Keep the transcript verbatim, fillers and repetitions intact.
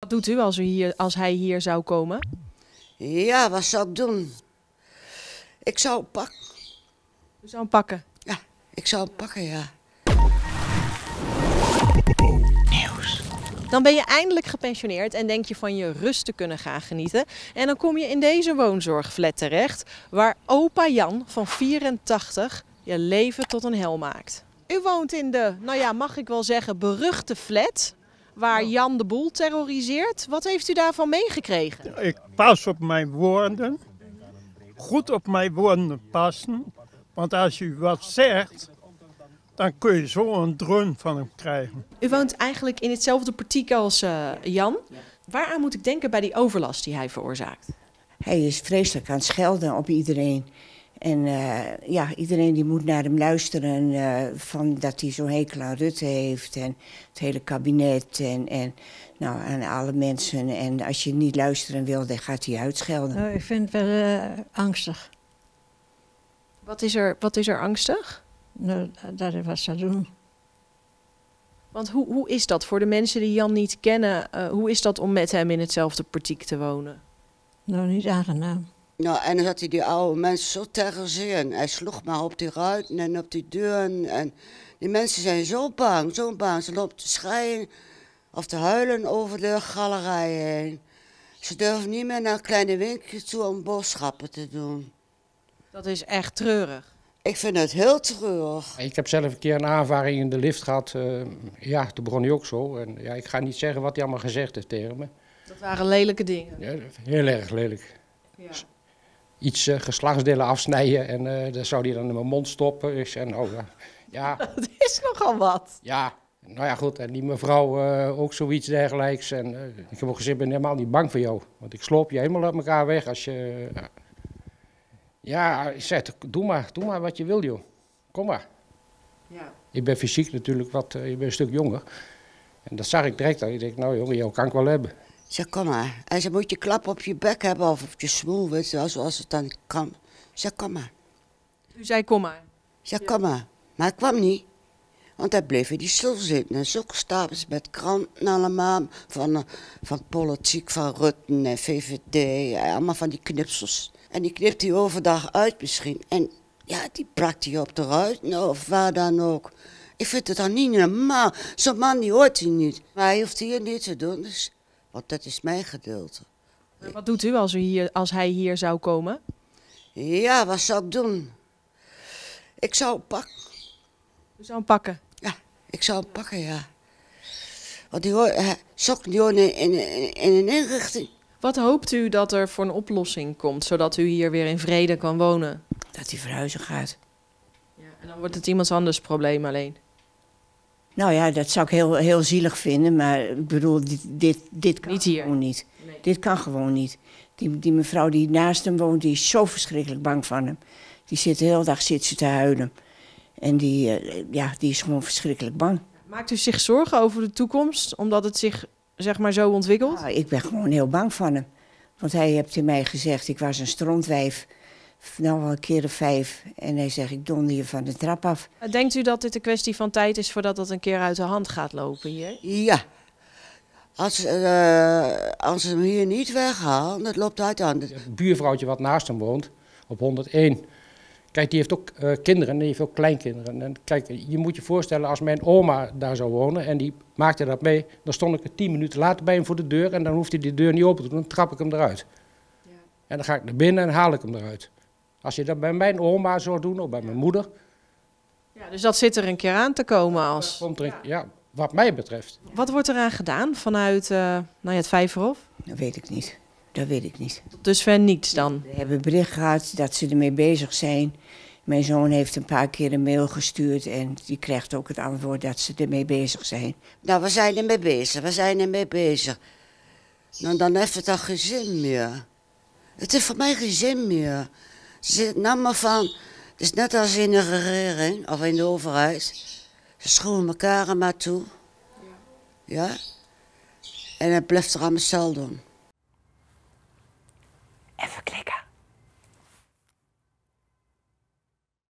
Wat doet u als, u hier, als hij hier zou komen? Ja, wat zou ik doen? Ik zou hem pakken. U zou hem pakken? Ja, ik zou hem pakken, ja. Dan ben je eindelijk gepensioneerd en denk je van je rust te kunnen gaan genieten. En dan kom je in deze woonzorgflat terecht, waar opa Jan van vierentachtig je leven tot een hel maakt. U woont in de, nou ja, mag ik wel zeggen, beruchte flat, waar Jan de boel terroriseert. Wat heeft u daarvan meegekregen? Ik pas op mijn woorden. Goed op mijn woorden passen. Want als u wat zegt, dan kun je zo een dreun van hem krijgen. U woont eigenlijk in hetzelfde portiek als uh, Jan. Waaraan moet ik denken bij die overlast die hij veroorzaakt? Hij is vreselijk aan het schelden op iedereen. En uh, ja, iedereen die moet naar hem luisteren uh, van dat hij zo'n hekel aan Rutte heeft. En het hele kabinet en, en nou, aan alle mensen. En als je niet luisteren wil, dan gaat hij uitschelden. Nou, ik vind het wel uh, angstig. Wat is er, wat is er angstig? Nou, dat hij wat zou doen. Want hoe, hoe is dat voor de mensen die Jan niet kennen? Uh, hoe is dat om met hem in hetzelfde portiek te wonen? Nou, niet aangenaam. Nou, en dan had hij die oude mensen zo terroriseren. Hij sloeg maar op die ruiten en op die deuren. En die mensen zijn zo bang, zo bang. Ze lopen te schreien of te huilen over de galerij heen. Ze durven niet meer naar een kleine winkeltje toe om boodschappen te doen. Dat is echt treurig. Ik vind het heel treurig. Ik heb zelf een keer een aanvaring in de lift gehad. Uh, ja, toen begon hij ook zo. En, ja, ik ga niet zeggen wat hij allemaal gezegd heeft tegen me. Dat waren lelijke dingen. Ja, heel erg lelijk. Ja. Iets uh, geslachtsdelen afsnijden en uh, dan zou hij dan in mijn mond stoppen. Ik zei, oh ja. ja. Dat is nogal wat. Ja, nou ja goed. En die mevrouw uh, ook zoiets dergelijks. En uh, ik heb ook gezegd, ik ben helemaal niet bang voor jou. Want ik sloop je helemaal uit elkaar weg als je... Uh, Ja, ik zei, doe maar, doe maar wat je wil, joh. Kom maar. Ja. Ik ben fysiek natuurlijk wat, uh, ik ben een stuk jonger. En dat zag ik direct. Ik denk, nou jongen, jou kan ik wel hebben. Zeg, kom maar. Hij zei, moet je klap op je bek hebben of op je smoel, weet je wel, zoals het dan kan. Zeg, kom maar. U zei, kom maar. Zeg, kom maar. Maar hij kwam niet. Want hij bleef in die stoel zitten. En zulke stapels met kranten allemaal. Van, uh, van politiek, van Rutte en V V D. Ja, allemaal van die knipsels. En die knipt hij overdag uit misschien. En ja, die plakt hij op de ruit, of waar dan ook. Ik vind het dan niet normaal. Zo'n man die hoort hij niet. Maar hij hoeft hier niet te doen, dus, want dat is mijn gedeelte. Maar wat doet u als, u hier, als hij hier zou komen? Ja, wat zou ik doen? Ik zou hem pakken. U zou hem pakken? Ja, ik zou hem pakken, ja. Want die hoort, hij zoekt die hoort in, in, in een inrichting. Wat hoopt u dat er voor een oplossing komt, zodat u hier weer in vrede kan wonen? Dat hij verhuizen gaat. Ja, en dan wordt het iemands anders probleem alleen. Nou ja, dat zou ik heel, heel zielig vinden, maar ik bedoel, dit, dit, dit kan Niet hier. gewoon niet. Nee. Dit kan gewoon niet. Die, die mevrouw die naast hem woont, die is zo verschrikkelijk bang van hem. Die zit de hele dag zit ze te huilen. En die, uh, ja, die is gewoon verschrikkelijk bang. Maakt u zich zorgen over de toekomst, omdat het zich zeg maar zo ontwikkelt? Ja, ik ben gewoon heel bang van hem. Want hij heeft in mij gezegd, ik was een strontwijf. Nou al een keer of vijf. En hij zegt, ik donder je van de trap af. Denkt u dat dit een kwestie van tijd is voordat dat een keer uit de hand gaat lopen hier? Ja. Als, uh, als ze hem hier niet weghalen, dat loopt uit aan. Het buurvrouwtje wat naast hem woont, op honderdéén. Kijk, die heeft ook uh, kinderen en die heeft ook kleinkinderen. En kijk, je moet je voorstellen, als mijn oma daar zou wonen en die maakte dat mee, dan stond ik er tien minuten later bij hem voor de deur en dan hoeft hij die deur niet open te doen, dan trap ik hem eruit. Ja. En dan ga ik naar binnen en haal ik hem eruit. Als je dat bij mijn oma zou doen, of bij mijn moeder. Ja, dus dat zit er een keer aan te komen als... Komt er, ja. ja, wat mij betreft. Wat wordt eraan gedaan vanuit uh, nou ja, het Vijverhof? Dat weet ik niet. Dat weet ik niet. Tot dusver niets dan? We hebben bericht gehad dat ze ermee bezig zijn. Mijn zoon heeft een paar keer een mail gestuurd en die krijgt ook het antwoord dat ze ermee bezig zijn. Nou, we zijn ermee bezig, we zijn ermee bezig. Nou, dan heeft het dan geen zin meer. Het heeft voor mij geen zin meer. Ze zitten allemaal van, het is net als in de regering of in de overheid. Ze schroeven elkaar er maar toe. Ja? En het blijft er allemaal zelf doen. Even klein.